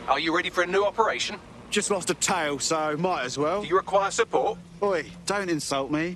Are you ready for a new operation? Just lost a tail, so might as well. Do you require support? Oi, don't insult me.